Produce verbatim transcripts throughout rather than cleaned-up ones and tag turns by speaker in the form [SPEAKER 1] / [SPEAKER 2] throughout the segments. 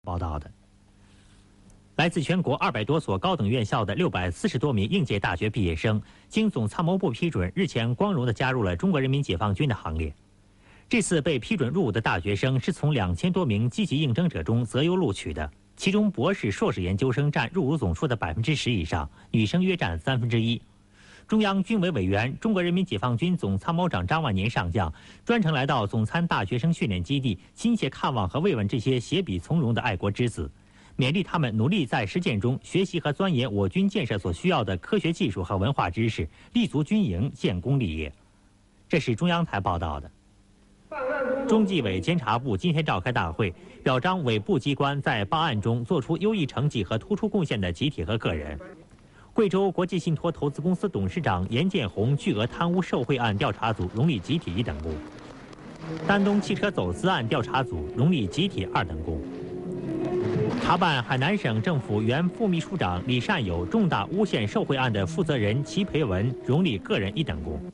[SPEAKER 1] 报道的。来自全国二百多所高等院校的六百四十多名应届大学毕业生，经总参谋部批准，日前光荣地加入了中国人民解放军的行列。这次被批准入伍的大学生是从两千多名积极应征者中择优录取的，其中博士、硕士研究生占入伍总数的百分之十以上，女生约占三分之一。中央军委委员、中国人民解放军总参谋长张万年上将专程来到总参大学生训练基地，亲切看望和慰问这些携笔从戎的爱国之子，勉励他们努力在实践中学习和钻研我军建设所需要的科学技术和文化知识，立足军营，建功立业。这是中央台报道的。中纪委监察部今天召开大会，表彰委部机关在办案中作出优异成绩和突出贡献的集体和个人。贵州国际信托投资公司董事长严建红巨额贪污受贿案调查组荣立集体一等功，丹东汽车走私案调查组荣立集体二等功。查办海南省政府原副秘书长李善友重大诬陷受贿案的负责人齐培文荣立个人一等功。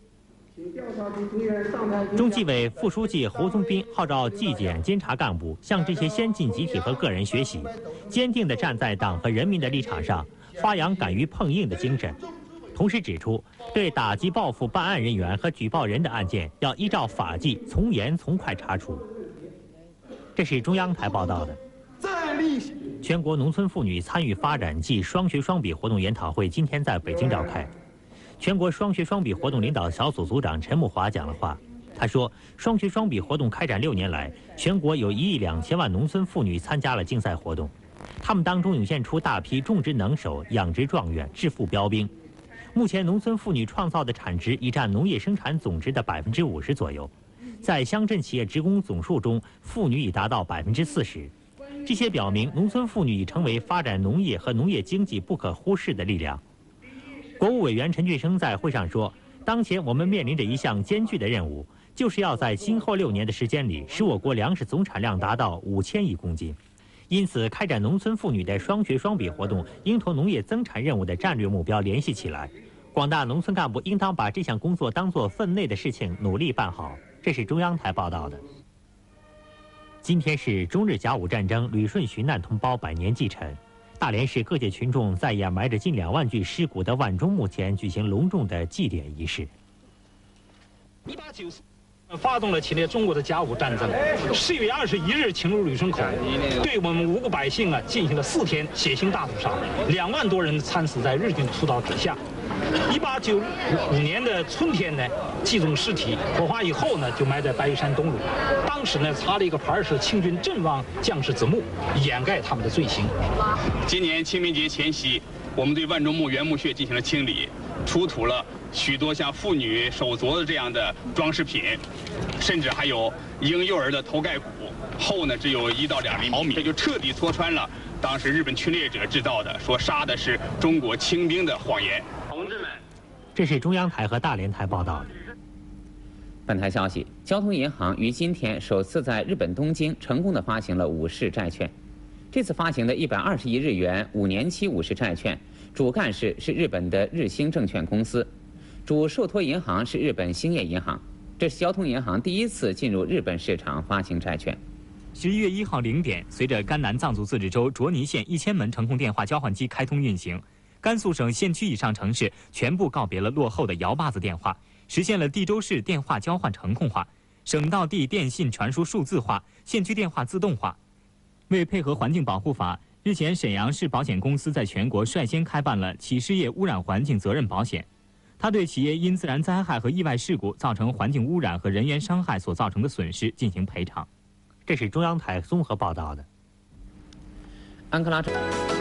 [SPEAKER 1] 中纪委副书记侯宗斌号召纪检监察干部向这些先进集体和个人学习，坚定地站在党和人民的立场上，发扬敢于碰硬的精神。同时指出，对打击报复办案人员和举报人的案件，要依照法纪从严从快查处。这是中央台报道的。全国农村妇女参与发展暨双学双比活动研讨会今天在北京召开。全国双学双比活动领导小组组长陈木华讲了话。他说，双学双比活动开展六年来，全国有一亿两千万农村妇女参加了竞赛活动，他们当中涌现出大批种植能手、养殖状元、致富标兵。目前，农村妇女创造的产值已占农业生产总值的百分之五十左右，在乡镇企业职工总数中，妇女已达到百分之四十。这些表明，农村妇女已成为发展农业和农业经济不可忽视的力量。国务委员陈俊生在会上说，当前我们面临着一项艰巨的任务，就是要在今后六年的时间里，使我国粮食总产量达到五千亿公斤。因此，开展农村妇女的双学双比活动，应同农业增产任务的战略目标联系起来。广大农村干部应当把这项工作当作分内的事情，努力办好。这是中央台报道的。今天是中日甲午战争旅顺殉难同胞百年祭辰，大连市各界群众在掩埋着近两万具尸骨的万钟墓前举行隆重的祭奠仪式。
[SPEAKER 2] 一八九四发动了侵略中国的甲午战争，十月二十一日侵入旅顺口，对我们无辜百姓啊进行了四天血腥大屠杀，两万多人惨死在日军屠刀之下。一八九五年的春天呢，集中尸体火化以后呢，就埋在白玉山东路。当时呢，插了一个牌是“清军阵亡将士之墓”，掩盖他们的罪行。
[SPEAKER 3] 今年清明节前夕，我们对万钟墓原墓穴进行了清理，出土了许多像妇女手镯的这样的装饰品，甚至还有婴幼儿的头盖骨，厚呢只有一到两厘米，这就彻底戳穿了当时日本侵略者制造的说杀的是中国清兵的谎言。同志们，
[SPEAKER 1] 这是中央台和大连台报道的。
[SPEAKER 4] 本台消息，交通银行于今天首次在日本东京成功地发行了五市债券。这次发行的一百二十亿日元五年期五市债券，主干事是日本的日兴证券公司，主受托银行是日本兴业银行。这是交通银行第一次进入日本市场发行债券。
[SPEAKER 5] 十一月一号零点，随着甘南藏族自治州卓尼县一千门程控电话交换机开通运行，甘肃省县区以上城市全部告别了落后的摇把子电话，实现了地州市电话交换程控化，省到地电信传输数字化，县区电话自动化。为配合环境保护法，日前沈阳市保险公司在全国率先开办了企事业污染环境责任保险，它对企业因自然灾害和意外事故造成环境污染和人员伤害所造成的损失进行赔偿。
[SPEAKER 1] 这是中央台综合报道的。
[SPEAKER 4] 安克拉州。